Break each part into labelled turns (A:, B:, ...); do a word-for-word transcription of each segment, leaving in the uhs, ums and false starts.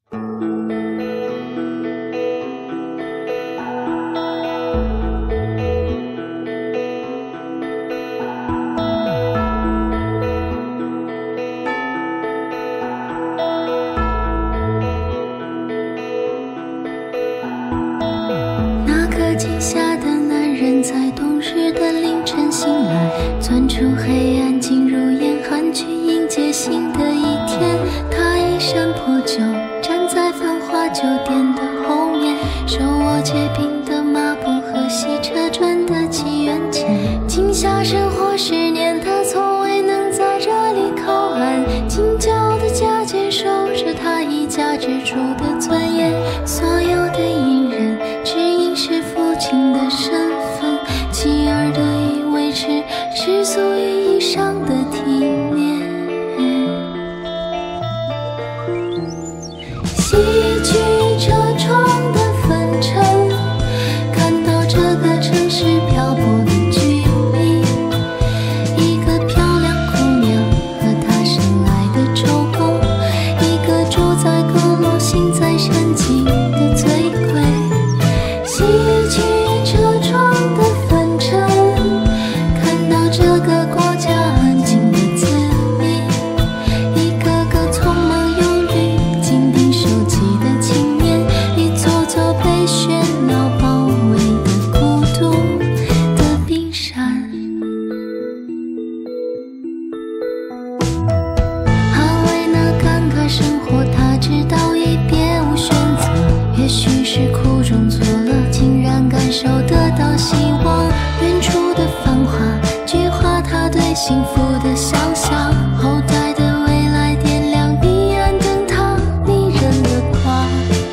A: 那个惊吓的男人在冬日的凌晨醒来，钻出黑暗进入严寒去迎接新的一天。他衣衫破旧，站在繁华酒店的后面，手握结冰的抹布和洗车转的几元钱。惊吓生活十年，他从未能在这里靠岸，紧脚的假肩守着他一家之主的尊严。所有的隐忍只因是父亲的身份，妻儿的以维持世俗意义上的体面。洗去车窗的粉尘，看到这个城市漂泊的距离，一个漂亮姑娘和她生来的周公，一个住在阁楼心在山脊的醉鬼。洗去车窗的粉尘，看到这个国家安静的子民，一个个匆忙忧虑紧盯手机的青年，一座座被喧闹包围的孤独的冰山。捍卫那尴尬生活，他知道已别无选择，也许是苦中作乐，竟然感受得到希望。远处的繁华具化他对幸福的想象，后代的未来点亮彼岸灯塔迷人的光。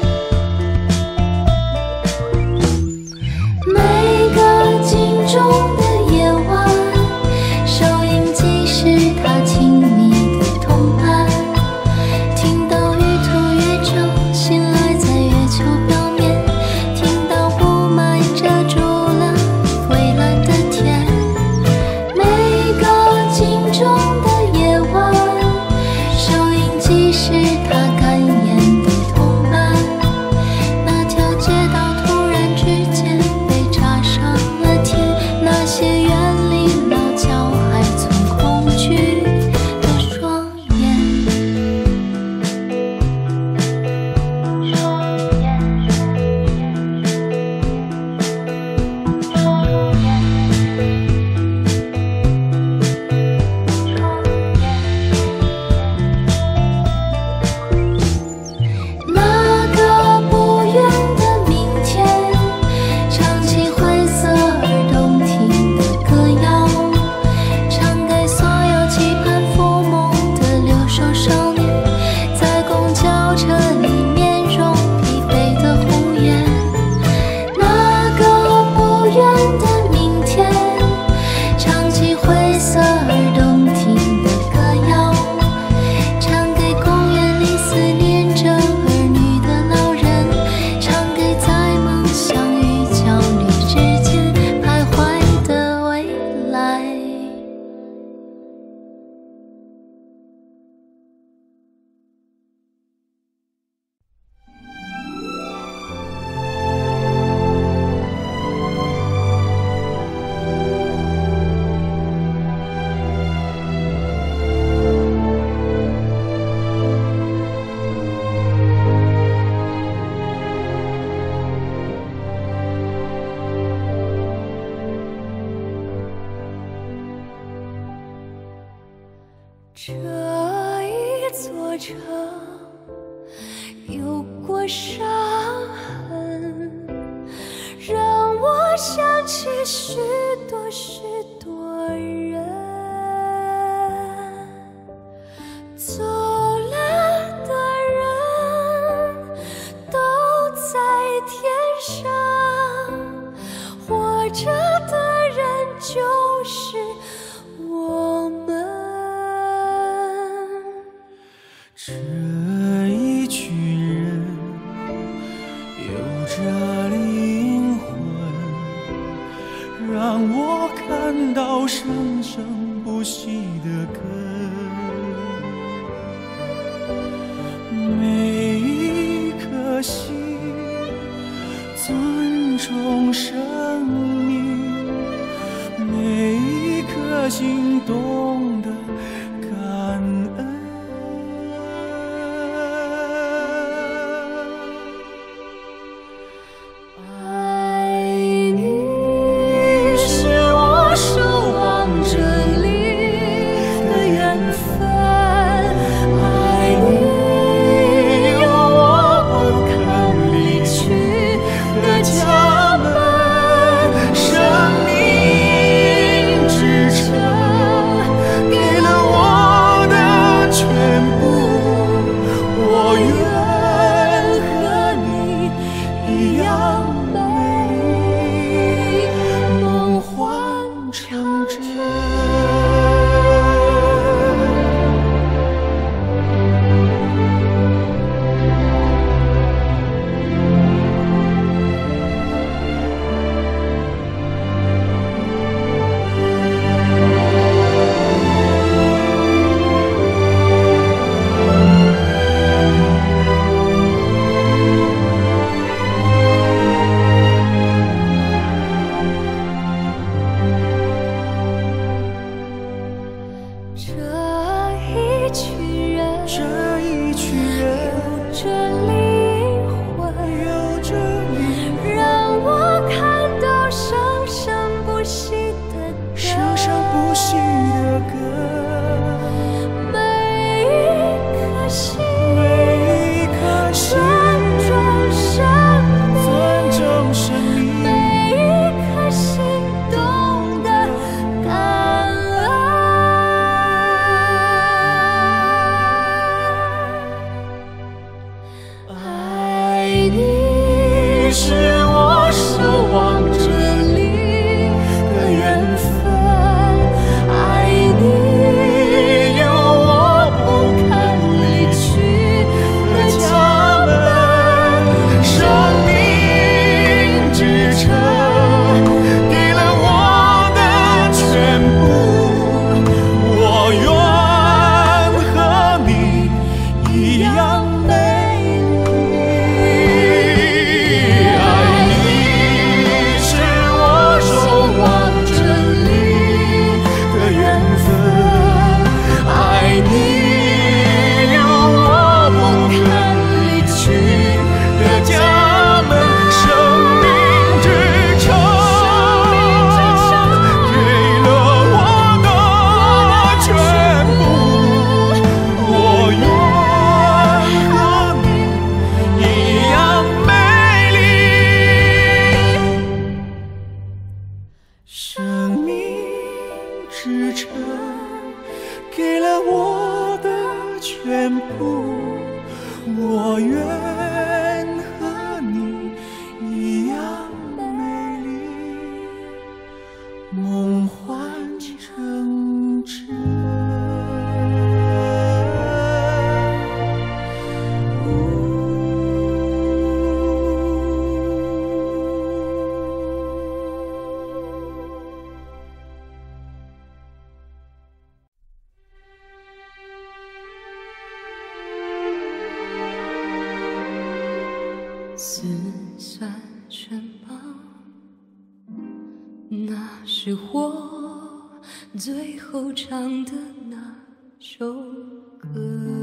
A: 每个镜中的夜晚，收音机是他亲密的同伴，听到玉兔月正醒来在月球表面，听到雾霾遮住了蔚蓝的天。每个镜中的夜晚，收音机是他感言的同伴，那条街道突然之间被插上了天，那些远离老脚还存恐惧的双眼。双眼，双那个不远的明天，唱起灰色而动听的歌谣，唱给所有期盼复梦的留守少年，在公交车里面容疲惫的红颜。那个不远的明天，唱起灰色而动听的歌谣，唱给公园里思念着儿女的老人，唱给在梦想与焦虑之间徘徊的未来。
B: 这一座城有过伤痕，让我想起许多许多人。走了的人都在天上，活着的人就是我们。
C: 这一群人有着灵魂，让我看到生生不息的根。每一的心懂得感恩。
B: 死算全报，那是我最后唱的那首歌。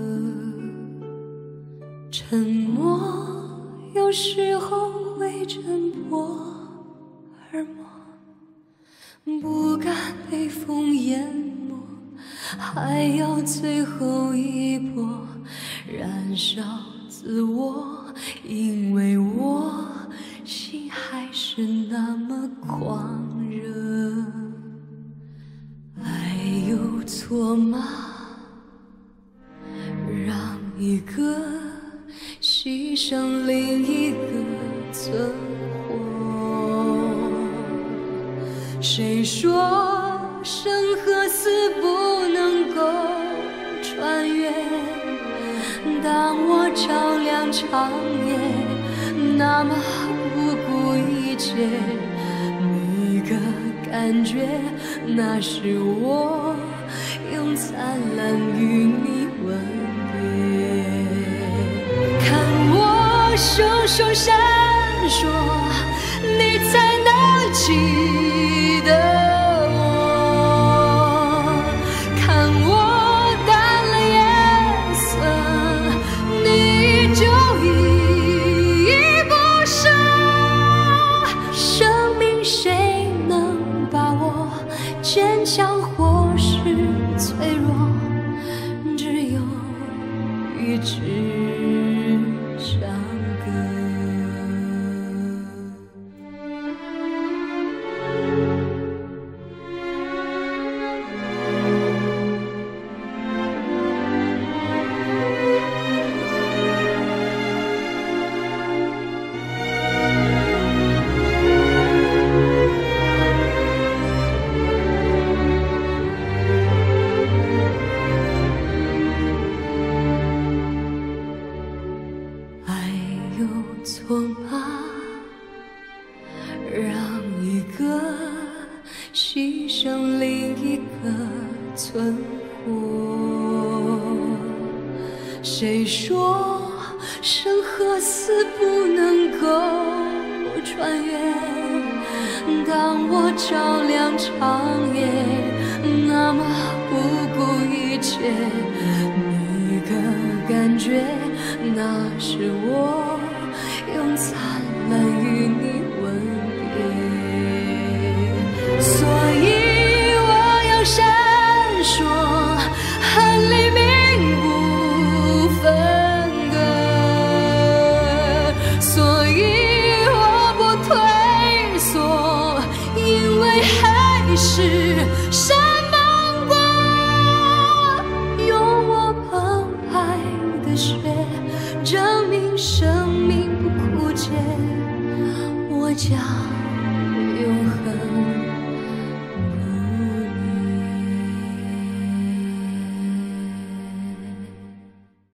B: 沉默有时候会震破耳膜，不敢被风淹没，还要最后一搏燃烧自我。因为我心还是那么狂热，爱有错吗？让一个牺牲另一个存活。谁说生和死不能够穿越？当我照亮长夜，那么不顾一切，每个感觉，那是我用灿烂与你吻别。看我双手闪烁，你才能记得我。 直唱歌。错吗？让一个牺牲另一个存活。谁说生和死不能够穿越？当我照亮长夜，那么不顾一切，那个感觉，那是我用灿烂与你吻别，所以我要闪烁，和黎明不分割，所以我不退缩，因为还是闪芒过，用我澎湃的血证明生命不枯竭，我将永恒。